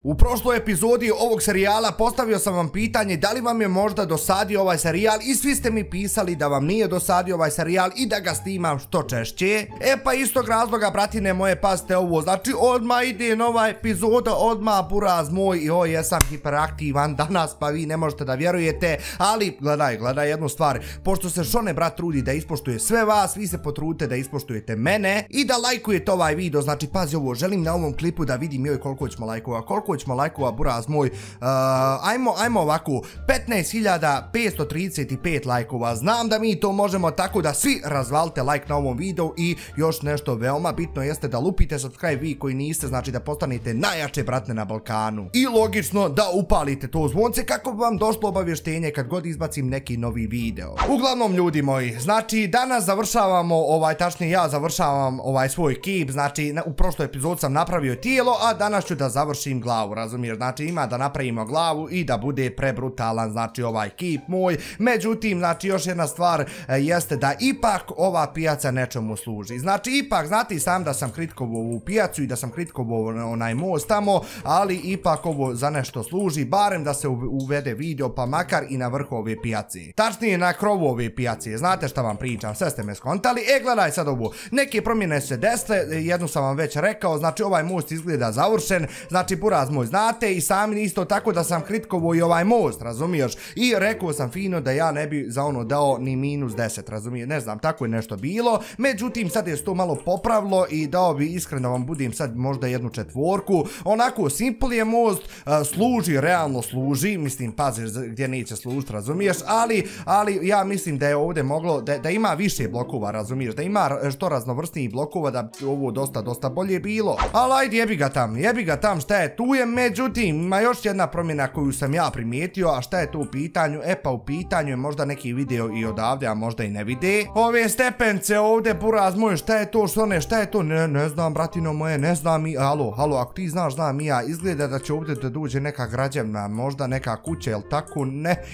U prošloj epizodi ovog serijala postavio sam vam pitanje da li vam je možda dosadio ovaj serijal i svi ste mi pisali da vam nije dosadio ovaj serijal i da ga snimam što češće. Pa istog razloga, bratine moje, pazite ovo, znači odmah ide nova epizoda, odmah buraz moj i oj, jesam hiperaktivan danas pa vi ne možete da vjerujete, ali gledaj jednu stvar, pošto se Šone brat trudi da ispoštuje sve vas, vi se potrudite da ispoštujete mene i da lajkujete ovaj video, znači pazi ovo, želim na ovom klipu da vidim joj koliko ćemo lajkova, ćemo lajkova, buraz moj, ajmo ovako, 15.535 lajkova, znam da mi to možemo, tako da svi razvalite like na ovom videu i još nešto veoma bitno jeste da lupite subscribe vi koji niste, znači da postanete najjače bratne na Balkanu i logično da upalite to zvonce kako bi vam došlo obavještenje kad god izbacim neki novi video. Uglavnom ljudi moji, znači danas završavamo tačnije ja završavam svoj kip, znači u prošloj epizodi sam napravio tijelo, a danas ću da završim glavu, razumiješ, znači ima da napravimo glavu i da bude prebrutalan, znači ovaj kip moj. Međutim, znači još jedna stvar jeste da ipak ova pijaca nečemu služi, znači ipak, znate i sam da sam kritikovao ovu pijacu i da sam kritikovao onaj most tamo, ali ipak ovo za nešto služi, barem da se uvede video pa makar i na vrhu ove pijace, tačnije na krovu ove pijace, znate šta vam pričam, sve ste me skontali. Gledaj sad ovo, neke promjene se desile, jednu sam vam već rekao, znači ovaj most izgleda završen, znači buraz moj, znate i sami isto tako da sam kritikovao i ovaj most, razumiješ, i rekao sam fino da ja ne bi za ono dao ni -10, razumiješ, ne znam, tako je nešto bilo, međutim sad je to malo popravilo i dao bi iskreno vam budem sad možda jednu 4, onako simple je most, služi, realno služi, mislim pazi gdje neće služiti, razumiješ, ali ja mislim da je ovdje moglo, da ima više blokova, razumiješ, da ima što raznovrsnijih blokova, da bi ovo dosta bolje bilo, ali ajde jebi ga tam, šta je tu je. Međutim, ima još jedna promjena koju sam ja primijetio, a šta je to u pitanju? Pa u pitanju je možda neki video i odavde, a možda i ne vide. Ove stepence ovdje, buraz moj, šta je to, Šone, šta je to? Ne znam, bratino moje, ne znam i, halo, ako ti znaš, znam i ja, izgleda da će ovdje da dođe neka građevna, možda neka kuća, jel tako? Ne,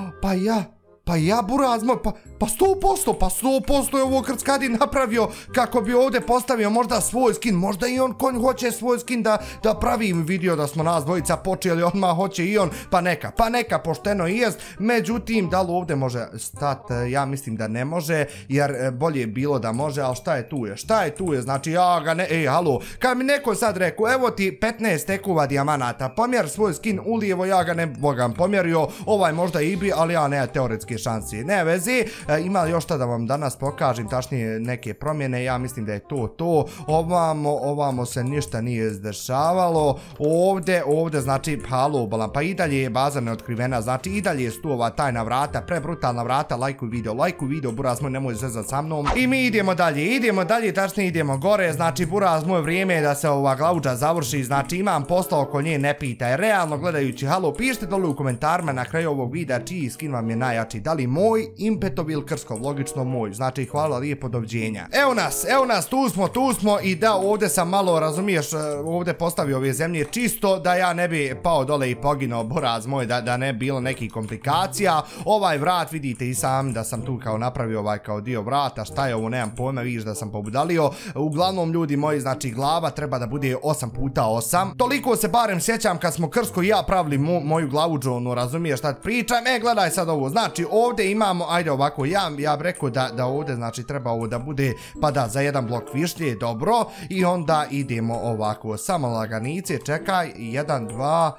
pa ja buraz moj, pa 100% je ovo Krckadi napravio kako bi ovdje postavio možda svoj skin, možda i on konj hoće svoj skin da pravi video da smo nas dvojica počeli, odmah hoće i on, pa neka pošteno i jest, međutim da li ovdje može stati, ja mislim da ne može, jer bolje je bilo da može, ali šta je tu je, znači ja ga ne, halo, kad mi neko sad rekao, evo ti 15 stekova dijamanata, pomjer svoj skin ulijevo, ja ga ne bogam pomjerio, ovaj možda i bi, ali ja ne teoretski šansi, ne vezi. Ima još šta da vam danas pokažem, tačnije neke promjene, ja mislim da je to, ovamo se ništa nije izdešavalo, ovdje znači, halo balan, pa i dalje je baza neotkrivena, znači i dalje su tu ova tajna vrata, prebrutalna vrata, lajkuj video, buraz moj, nemoj zezat sa mnom i mi idemo dalje, tačnije idemo gore, znači buraz moj, vrijeme je da se ova glavuđa završi, znači imam posla oko nje, ne pitaj, realno gledajući, halo, pišite dole u komentarima na kraju ovog videa čiji skin vam je najjači, da li moj, Impetovil, Krskov, logično moj, znači hvala lijepo, doviđenja. Evo nas, tu smo i da ovdje sam malo, razumiješ, ovdje postavio ove zemlje čisto da ja ne bi pao dole i poginuo, buraz moj, da ne bi bilo nekih komplikacija. Ovaj vrat vidite i sam da sam tu kao napravio kao dio vrata, šta je ovo, nemam pojma, vidiš da sam pobudalio. Uglavnom ljudi moji, znači glava treba da bude 8x8, toliko se barem sjećam kad smo Krsko i ja pravili moju glavuđu, razumiješ šta pričam. Gledaj sad ovo, znači ovdje imamo, ajde ovako, ja bih rekao da ovdje znači treba ovo da bude, pa da, za jedan blok višlje, dobro, i onda idemo ovako, samo laganice, čekaj, 1, 2,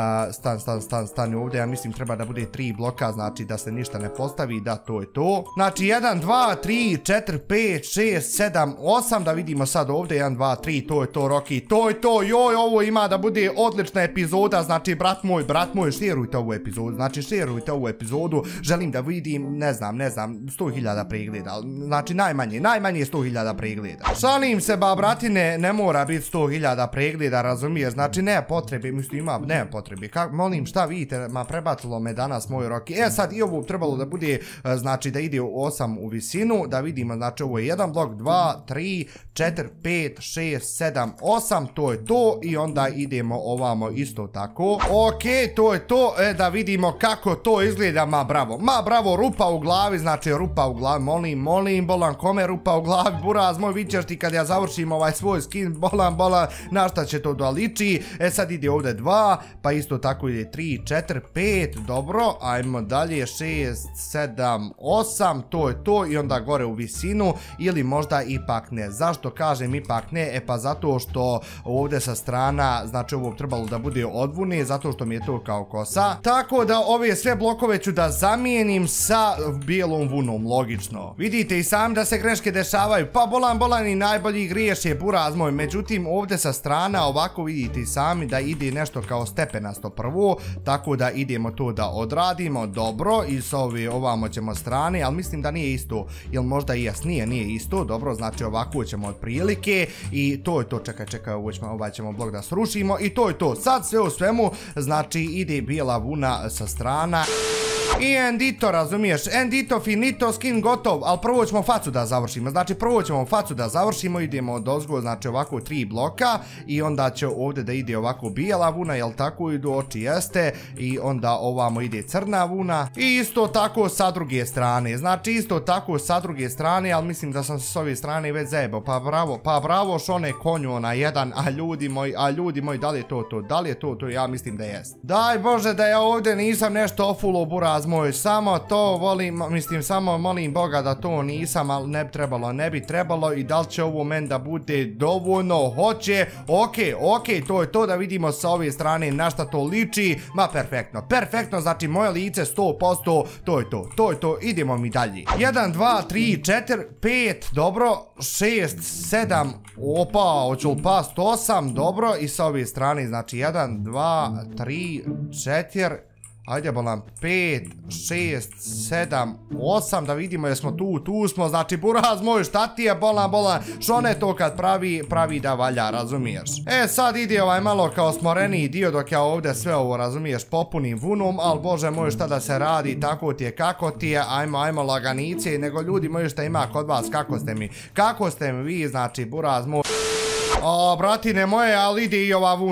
stani ovdje, ja mislim treba da bude 3 bloka, znači da se ništa ne postavi, da to je to, znači 1, 2, 3, 4, 5, 6, 7, 8, da vidimo sad ovdje, 1, 2, 3, to je to, Rocky, to je to, joj, ovo ima da bude odlična epizoda, znači brat moj, šerujte ovu epizodu, želim da vidim, ne znam, 100.000 pregleda, znači najmanje 100.000 pregleda, šalim se ba bratine, ne mora biti 100.000 pregleda, razumiješ, znači ne potrebe, mislim ne potrebe, molim šta vidite, ma prebacilo me danas moj Rocky, sad i ovo trebalo da bude, znači da ide 8 u visinu, da vidimo, znači ovo je jedan blok, 2, 3, 4, 5, 6, 7, 8, to je to i onda idemo ovamo isto tako, ok, to je to, da vidimo kako to izgleda, ma Ma bravo, rupa u glavi, znači rupa u glavi, molim, bolan, kome rupa u glavi, buraz moj, vićeš ti kad ja završim ovaj svoj skin, bolan, na šta će to da liči. Sad ide ovdje 2, pa isto tako ide 3, 4, 5, dobro, ajmo dalje, 6, 7, 8, to je to i onda gore u visinu ili možda ipak ne. Zašto kažem ipak ne? Pa zato što ovdje sa strana, znači ovo trebalo da bude odvune, zato što mi je to kao kosa. Tako da ove sve blokove ću da zamijenim sa bijelom vunom, logično. Vidite i sami da se greške dešavaju, pa bolan i najbolji griješ je, buraz moj. Međutim, ovdje sa strana ovako vidite i sami da ide nešto kao stepenasto prvo, tako da idemo to da odradimo, dobro, i s ovamo ćemo strane, ali mislim da nije isto, ili možda i jas nije isto, dobro, znači ovako ćemo otprilike i to je to, čekaj, ovaj ćemo blok da srušimo i to je to, sad sve u svemu, znači ide bijela vuna sa strana. I endito, razumiješ, endito, finito, skin gotov, ali prvo ćemo facu da završimo, znači prvo ćemo facu da završimo, idemo od ozgo, znači ovako 3 bloka i onda će ovdje da ide ovako bijela vuna, jel tako, idu oči, jeste, i onda ovamo ide crna vuna i isto tako sa druge strane, znači isto tako sa druge strane, ali mislim da sam se s ove strane već zajebao, pa bravo šone konju ona jedan, a ljudi moji, da li je to, ja mislim da jest. Daj Bože da ja ovdje nisam nešto ofulo, buraz moj, samo to volim, mislim samo molim Boga da to nisam, ali ne bi trebalo i da li će ovo men da bude dovoljno, hoće, ok, to je to, da vidimo sa ove strane na šta to liči, ma perfektno, znači moje lice 100%, to je to, idemo mi dalje. 1, 2, 3, 4, 5, dobro, 6, 7, opa, hoću li past 8, dobro, i sa ove strane, znači 1, 2, 3, 4, ajde bolan, 5, 6, 7, 8, da vidimo jesmo tu smo, znači buraz moj, šta ti je bolan, šone to kad pravi da valja, razumiješ. Sad ide ovaj malo kao smoreniji dio dok ja ovdje sve ovo, razumiješ, popunim vunom, ali bože moj, šta da se radi, tako ti je, kako ti je, ajmo laganice, nego ljudi moji šta ima kod vas, kako ste mi vi, znači buraz moj. O, bratine moje, ali ide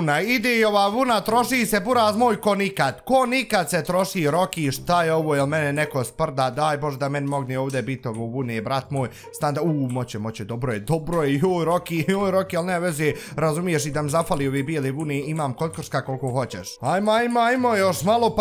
i ova vuna, troši se buraz moj ko nikad se troši. Roki, šta je ovo, jel mene neko sprda, daj Bože da meni mogne ovdje biti ovo vune, brat moj, standa, moće, dobro je, joj Roki, ali ne veze, razumiješ, i da mi zafali ovi bijeli vune, imam kotkorska koliko hoćeš. Ajmo, još malo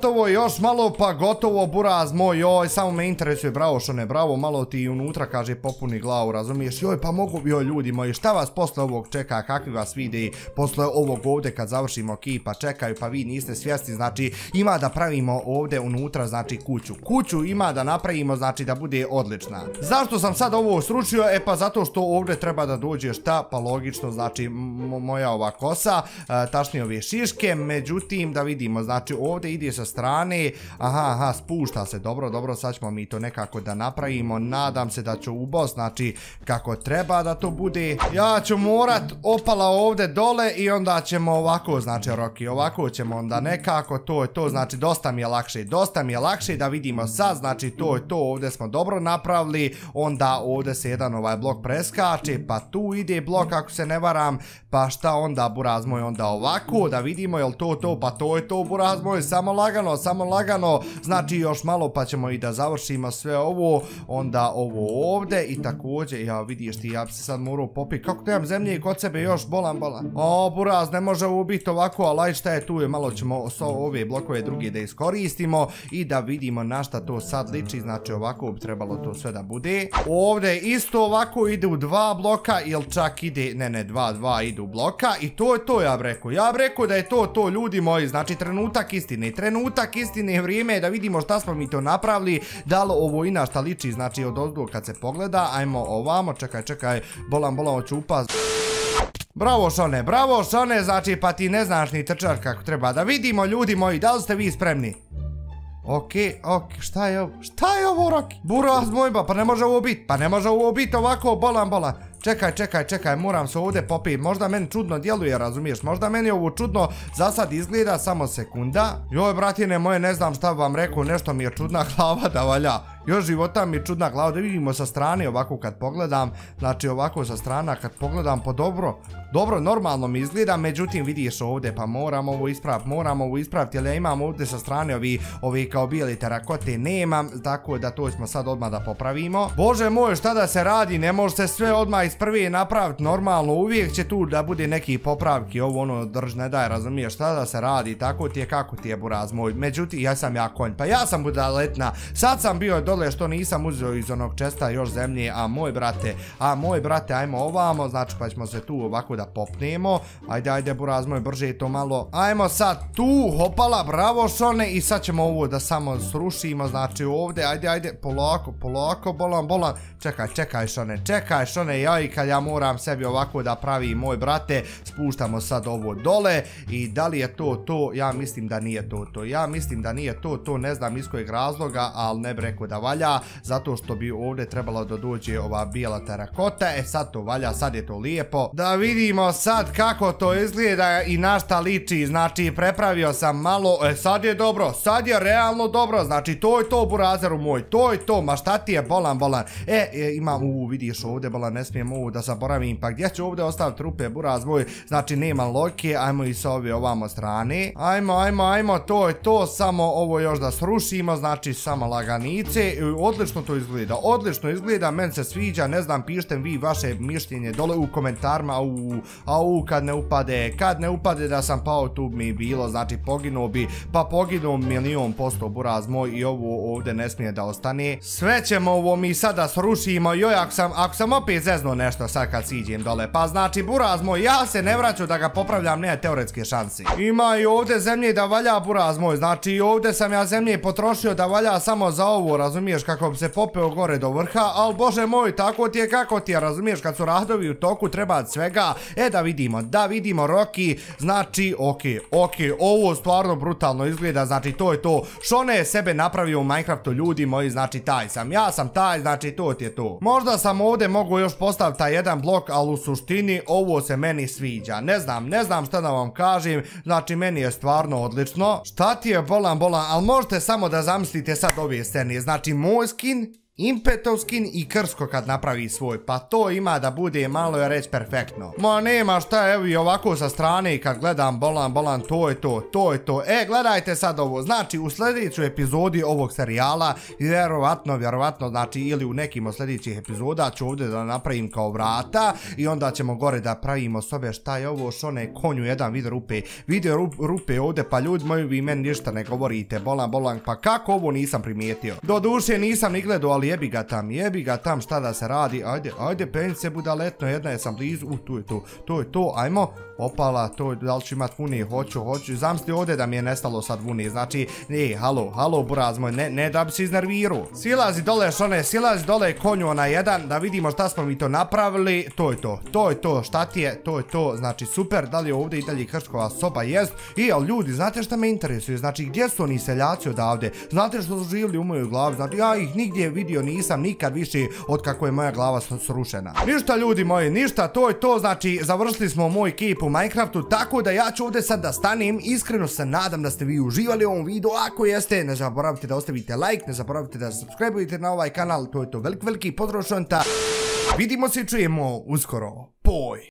pa gotovo, buraz moj, joj, samo me interesuje, bravo šone, bravo, malo ti unutra, kaže, popuni glavu, razumiješ, joj, pa mogu, joj, ljudi moji, šta vas posle ovog čeka, kakvi vas vide posle ovog ovdje kad završimo kipa, čekaju, pa vi niste svjesni, znači ima da pravimo ovdje unutra, znači kuću ima da napravimo, znači da bude odlična. Zašto sam sad ovo sručio? Pa zato što ovdje treba da dođe šta, pa logično, znači moja ova kosa, tačnije ove šiške, međutim da vidimo, znači ovdje ide sa strane, aha, spušta se, dobro, sad ćemo mi to nekako da napravimo, nadam se da ću ubos, znači kako treba da to bude, ja ću morat opala ovdje dole i onda ćemo ovako, znači Roki, ovako ćemo onda nekako, to je to, znači dosta mi je lakše da vidimo sad, znači to je to, ovdje smo dobro napravili, onda ovdje se jedan ovaj blok preskače, pa tu ide blok ako se ne varam, pa šta onda buraz moj, onda ovako, da vidimo jel to, pa to je to buraz moj, samo lagano, znači još malo pa ćemo i da završimo sve ovo, onda ovo ovdje i također, ja vidiš ti, ja bi se sad morao popiti, kako nemam zemlje i kod sebe još, bolan. O, buraz, ne može ovo biti ovako, ali šta je tu, malo ćemo ove blokove druge da iskoristimo i da vidimo na šta to sad liči, znači ovako bi trebalo to sve da bude. Ovdje isto ovako ide u 2 bloka, ili čak ide, ne, 2 idu bloka i to je to, ja bih rekao da je to, ljudi moji, znači trenutak istine, vrijeme je da vidimo šta smo mi to napravili, da li ovo i na šta liči, znači od ozdo kad se pogleda, ajmo ovamo, čekaj, bolan, hoću upast. Bravo Šone, znači pa ti ne znaš ni trčar kako treba, da vidimo ljudi moji, da li ste vi spremni? Ok, šta je ovo Roki? Buraz moj, pa ne može ovo biti ovako, bolan. Čekaj, moram se ovdje popiti, možda meni čudno djeluje, razumiješ, možda meni ovo čudno za sad izgleda, samo sekunda. Joj, bratine moje, ne znam šta vam rekao, nešto mi je čudna glava da valja. još života mi čudna glava, da vidimo sa strane ovako kad pogledam, znači ovako sa strana kad pogledam po dobro, normalno mi izgleda, međutim vidiš ovdje, pa moram ovo ispraviti, jer ja imam ovdje sa strane ovi kao bijeli terakote, nemam, tako da to smo sad odmah da popravimo. Bože moj, šta da se radi, ne može se sve odmah iz prve napraviti normalno, uvijek će tu da bude neki popravki, ovo ono drž ne daj, razumiješ, šta da se radi, tako ti je, kako ti je buraz moj, međutim ja sam ja konj, pa ja sam budaletna, sad sam bio dole što nisam uzeo iz onog česta još zemlje, a moj brate, ajmo ovamo, znači pa ćemo se tu ovako da popnemo, ajde buraz moj, brže to malo, ajmo sad tu, hopala, bravo Šone, i sad ćemo ovo da samo srušimo, znači ovdje, ajde, polako, bolan, čekaj Šone, jaj, kad ja moram sebi ovako da pravim, moj brate, spuštamo sad ovo dole, i da li je to, ja mislim da nije to, ne znam iz kojeg razloga, ali ne bi rekao da valja, zato što bi ovdje trebalo da dođe ova bijela terakota, sad to valja, sad je to lijepo, da vidimo sad kako to izgleda i na šta liči, znači prepravio sam malo, sad je dobro, sad je realno dobro, znači to je to burazeru moj, to je to, ma šta ti je bolan, imam, vidiš ovdje bolan, ne smijem ovo da zaboravim, pa gdje ću ovdje ostaviti rupe, buraz moj, znači nema logike, ajmo i sa ove ovamo strane, ajmo, to je to, samo ovo još da srušimo, znači samo laganice, odlično izgleda, meni se sviđa, ne znam, pišite vi vaše mišljenje dole u komentarima, kad ne upade da sam pao, tu mi bilo, znači poginuo bi, pa poginuo 1.000.000% buraz moj, i ovo ovdje ne smije da ostane, sve ćemo ovo mi sada srušimo, joj, ako sam opet zeznuo nešto sad kad siđem dole, pa znači buraz moj, ja se ne vraću da ga popravljam, nema teoretske šanse, ima i ovdje zemlje da valja buraz moj, znači i ovdje sam ja zemlje potrošio da valja samo za ovo, razumiješ, kako bi se popeo gore do vrha, ali bože moj, tako ti je kako ti je, razumiješ, kad su radovi u toku treba svega, da vidimo Rocky, znači ok, ovo stvarno brutalno izgleda, znači to je to, Šone je sebe napravio u Minecraftu, ljudi moji, znači ja sam taj, znači to ti je to, možda sam ovdje mogu još postaviti taj jedan blok, ali u suštini ovo se meni sviđa, ne znam šta da vam kažem, znači meni je stvarno odlično, šta ti je bolan, ali možete samo da zamislite sad ove scene, znači moj skin, Impetov skin i Krsko kad napravi svoj, pa to ima da bude malo je reći perfektno. Ma nema šta, evo i ovako sa strane i kad gledam bolan, to je to. Gledajte sad ovo, znači u sljedećoj epizodi ovog serijala, vjerovatno, znači ili u nekim od sljedećih epizoda ću ovdje da napravim kao vrata i onda ćemo gore da pravimo sobe, šta je ovo, Šone, konju jedan video rupe ovdje, pa ljudi moji, vi meni ništa ne govorite, bolan, pa kako ovo nisam primijetio. Do duše nisam ni gledao, ali jebi ga tam, šta da se radi, ajde, penj se budaletno, jedna je sam blizu, to je to, ajmo, opala, to, da li ću imat vune, hoću, zamisli ovdje da mi je nestalo sad vune, znači, halo, buraz moj, ne da bi se iznervirao. Silazi dole, Šone, konju na jedan, da vidimo šta smo mi to napravili, to je to, šta ti je, to je to, znači, super, da li je ovdje i dalje Krškova soba, jest, ali ljudi, znate šta me interesuje, znači, gdje su oni seljaci odavde, znate što su živjeli u mojoj glavi, znači, ja ih nigdje vidio nisam nikad više od kako je moja glava srušena. Ništa ljudi moji, ništa, to je to, znači završili smo moj kip u Minecraftu, tako da ja ću ovdje sad da stanem, iskreno se nadam da ste vi uživali u ovom videu, ako jeste, ne zaboravite da ostavite like, ne zaboravite da subscribe-ujete na ovaj kanal, to je to veliki pozdrav Šonta, vidimo se i čujemo uskoro, poj!